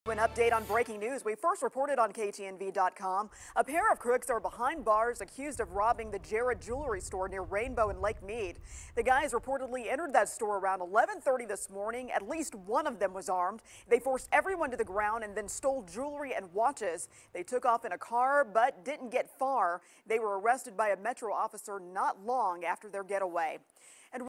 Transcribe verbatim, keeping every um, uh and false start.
An update on breaking news. We first reported on K T N V dot com. A pair of crooks are behind bars accused of robbing the Jared Jewelry Store near Rainbow and Lake Mead. The guys reportedly entered that store around eleven thirty this morning. At least one of them was armed. They forced everyone to the ground and then stole jewelry and watches. They took off in a car but didn't get far. They were arrested by a Metro officer not long after their getaway. And